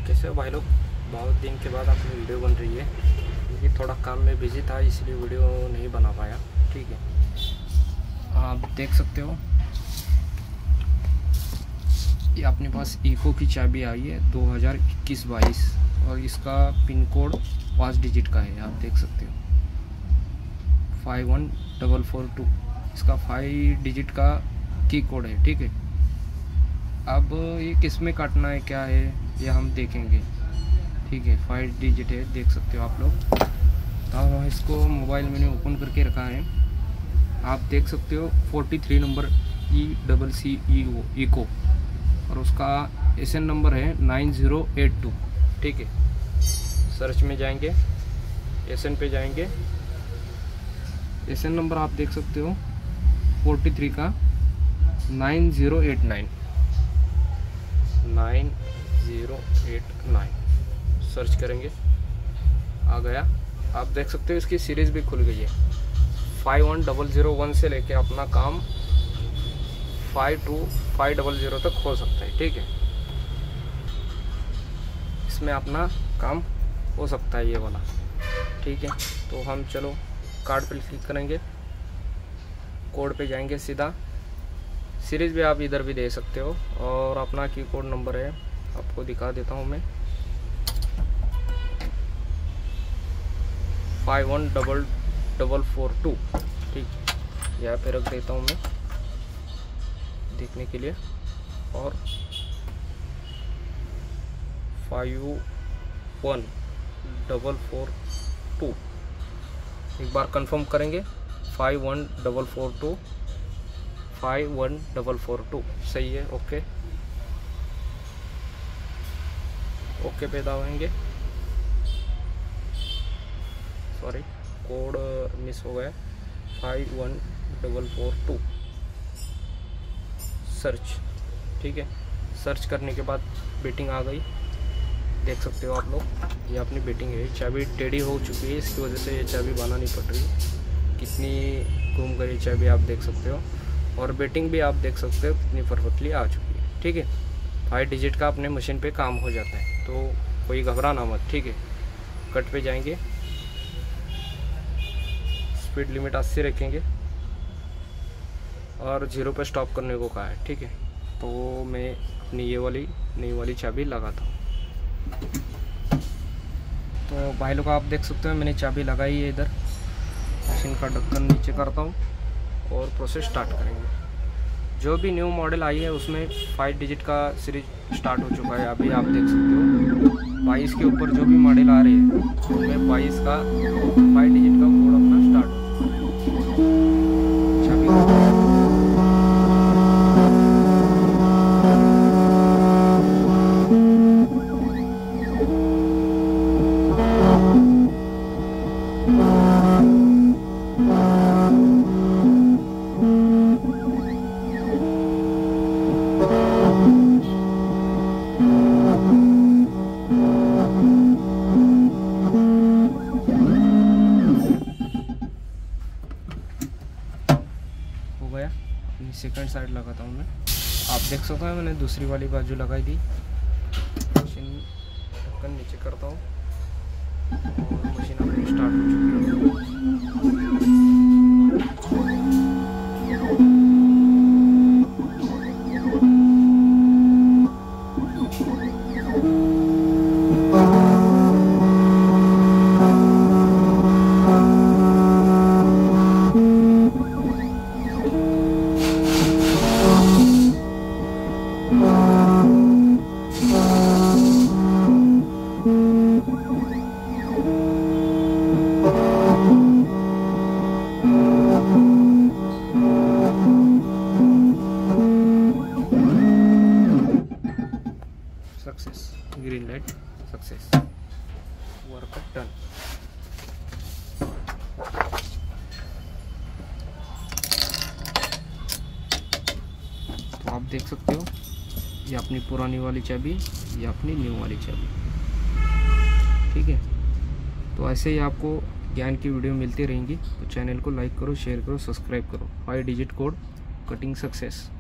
कैसे हो भाई लोग। बहुत दिन के बाद अपनी वीडियो बन रही है क्योंकि थोड़ा काम में बिजी था, इसलिए वीडियो नहीं बना पाया। ठीक है, आप देख सकते हो ये अपने पास इको की चाबी आई है 2021-22 और इसका पिन कोड 5 डिजिट का है। आप देख सकते हो 51442 इसका 5 डिजिट का की कोड है। ठीक है, अब ये किस में काटना है क्या है ये हम देखेंगे। ठीक है, 5 डिजिट है, देख सकते हो आप लोग। तो हम इसको मोबाइल मैंने ओपन करके रखा है, आप देख सकते हो 43 नंबर ECC इको और उसका SN नंबर है 9082। ठीक है, सर्च में जाएंगे, SN पे जाएंगे, SN नंबर आप देख सकते हो 43 का 9089 सर्च करेंगे, आ गया। आप देख सकते हो इसकी सीरीज़ भी खुल गई है। 51001 से लेके अपना काम 52500 तक हो सकता है। ठीक है, इसमें अपना काम हो सकता है ये वाला। ठीक है, तो हम चलो कार्ड पर क्लिक करेंगे, कोड पे जाएंगे सीधा। सीरीज़ भी आप इधर भी दे सकते हो और अपना की कोड नंबर है आपको दिखा देता हूँ मैं, 51442। ठीक, यहाँ पे रख देता हूँ मैं देखने के लिए। और 51442 एक बार कंफर्म करेंगे। 51442 51442 सही है। ओके ओके पे दबाएंगे। सॉरी, कोड मिस हो गया। 51442 सर्च। ठीक है, सर्च करने के बाद बेटिंग आ गई, देख सकते हो आप लोग। ये अपनी बेटिंग है, चाबी टेढ़ी हो चुकी है, इसकी वजह से ये चाबी बनानी पड़ रही है। कितनी घूम कर ये चाबी आप देख सकते हो और बेटिंग भी आप देख सकते हो कितनी परफेक्टली आ चुकी है। ठीक है, 5 डिजिट का अपने मशीन पे काम हो जाता है, तो कोई घबराना मत। ठीक है, कट पे जाएंगे, स्पीड लिमिट 80 रखेंगे और 0 पे स्टॉप करने को कहा है। ठीक है, तो मैं अपनी ये वाली नई वाली चाबी लगाता हूँ। तो भाई लोग आप देख सकते हो मैंने चाबी लगाई है इधर। मशीन का ढक्कन नीचे करता हूँ और प्रोसेस स्टार्ट करेंगे। जो भी न्यू मॉडल आई है उसमें 5 डिजिट का सीरीज स्टार्ट हो चुका है। अभी आप देख सकते हो 22 के ऊपर जो भी मॉडल आ रहे हैं उनमें 22 का 5 डिजिट का कोड अपना स्टार्ट हो गया। अपनी सेकंड साइड लगाता हूँ मैं, आप देख सकते हो मैंने दूसरी वाली बाजू लगाई दी। मशीन ढक्कन नीचे करता हूँ और मशीन अपनी स्टार्ट हो चुकी है। Success, green light success, work done. तो आप देख सकते हो ये अपनी पुरानी वाली चाबी, ये अपनी न्यू वाली चाबी। ठीक है, तो ऐसे ही आपको ज्ञान की वीडियो मिलती रहेंगी। तो चैनल को लाइक करो, शेयर करो, सब्सक्राइब करो। 5 डिजिट कोड कटिंग सक्सेस।